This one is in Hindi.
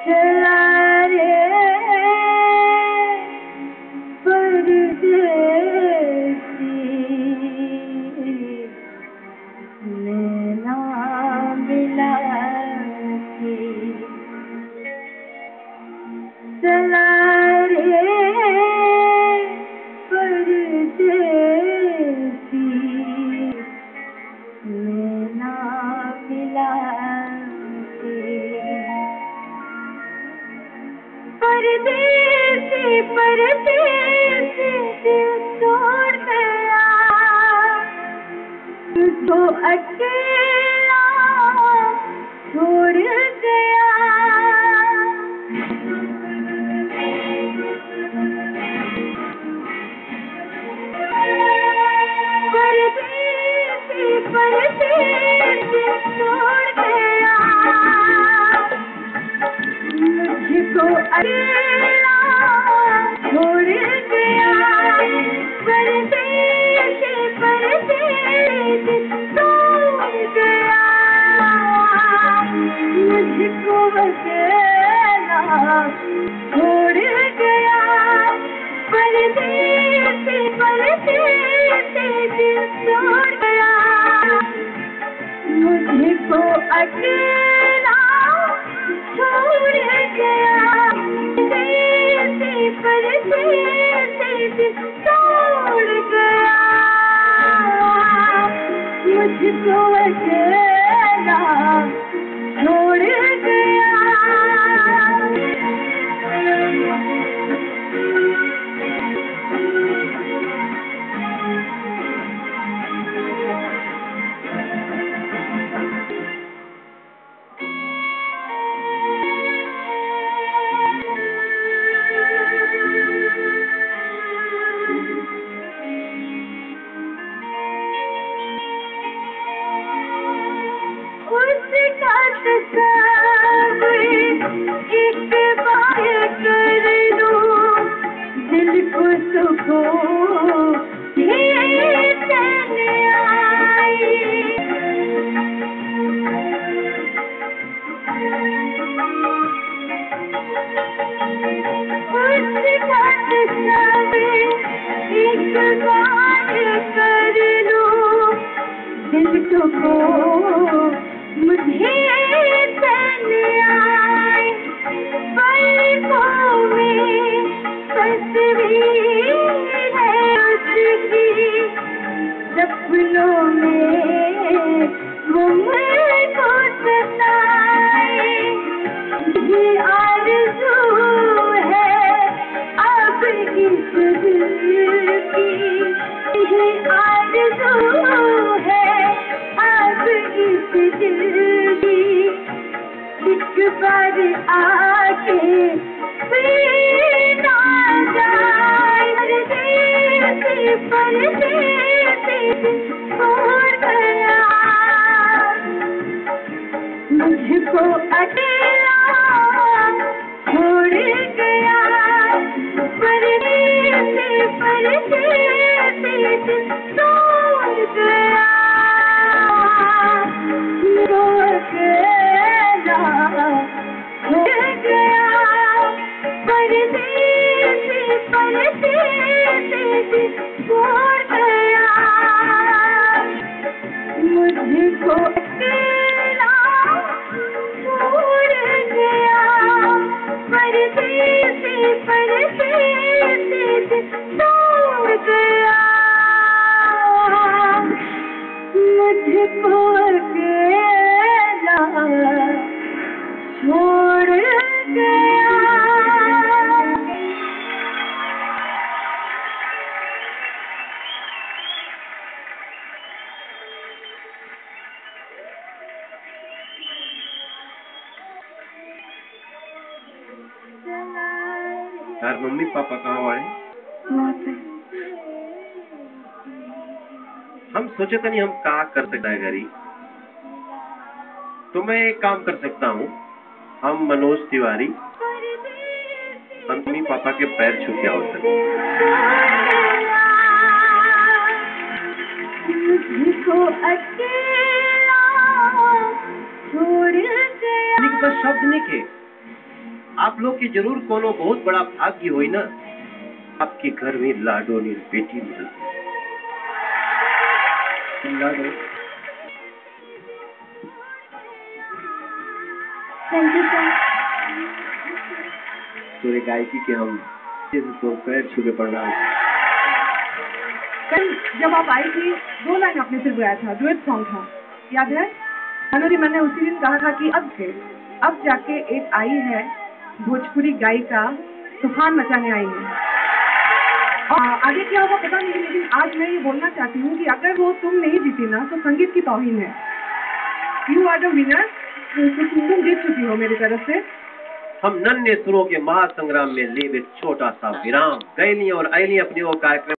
चला रे परदेसी नैना मिला के चला रे परदेसी नैना मिला के परदेसी परदेसी दिल तोड़ गया तुझको अकेला छोड़ गया परदेसी परदेसी छोड़ गया मुझको अकेला छोड़ गया परदेसी परदेसी छोड़ गया मुझको अकेला छोड़ गया परदेसी परदेसी छोड़ गया मुझको अकेला छोड़ गया परदेसी परदेसी छोड़ गया मुझको अकेला छोड़ गया एक बार कर लूं दिल को सुकून चैन आई एक बार कर लूं दिल को मुझे चैन आए पलकों में तस्वीर है उसकी सपनों में वो मुझको सताए ये आरज़ू है अब इस दिल की ये आरज़ू है अब इस दिल की एक बार आके पीना जाए परदेसी परदेसी छोड़ गया मुझको अकेला छोड़ गया परदेसी परदेसी छोड़ गया मुझको अकेला छोड़ गया परदेसी परदेसी छोड़ गया मुझको अकेला छोड़ गया परदेसी परदेसी छोड़ गया मुझको अकेला छोड़ गया। यार मम्मी पापा कहाँ वाले? हम सोचे था नहीं हम क्या कर सकता है घरी, तो मैं एक काम कर सकता हूँ। हम मनोज तिवारी हम मम्मी पापा के पैर छू के आओ सकते। शब्द नहीं के आप लोग की जरूर कोनो बहुत बड़ा भाग्य होई ना, आपके घर में लाडोनी बेटी मिल। लाडो, थैंक यू सर। तोरे गायकी के हम तो पैर छू के प्रणाम। कल जब आप आई थी 2 लाइन आपने सिर्फ गाया था, डुएट सॉन्ग था, याद है? मनोज, मैंने उसी दिन कहा था कि अब जाके एक आई है भोजपुरी गायिका, तूफान मचाने आई है। आगे क्या होगा पता नहीं, लेकिन आज मैं ये बोलना चाहती हूँ कि अगर वो तुम नहीं जीती ना तो संगीत की तौहीन है। यू आर द विनर, तुम जीत चुकी हो मेरी तरफ से। हम नन्हे सुरों के महासंग्राम में ले एक छोटा सा विराम गैली और ऐली अपने वो कार्यक्रम